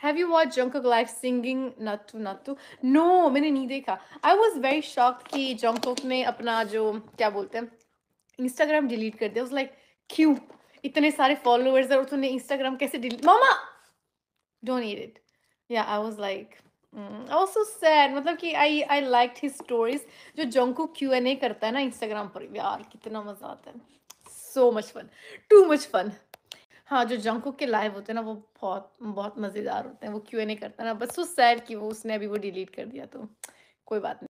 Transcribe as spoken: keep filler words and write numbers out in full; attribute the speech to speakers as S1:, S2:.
S1: Have you watch Jungkook live singing Naatu Naatu? No, मैंने नहीं देखा। आई वाज़ वेरी शॉक्ड कि जंकुक ने अपना जो क्या बोलते हैं इंस्टाग्राम डिलीट कर दिया। वाज़ लाइक क्यों? इतने सारे फॉलोअर्स हैं और तूने इंस्टाग्राम कैसे डिलीट मम्मा! Don't eat it. या I was like um, I was so sad मतलब कि I I liked his stories जो जंकुक क्यू एंड ए करता है ना इंस्टाग्राम पर, यार कितना मज़ा आता है। So much fun, too much fun. हाँ, जो जंकुक के लाइव होते हैं ना वो बहुत बहुत मज़ेदार होते हैं। वो क्यू एंड ए करता है ना, बस सो सैड कि वो उसने अभी वो डिलीट कर दिया तो कोई बात नहीं।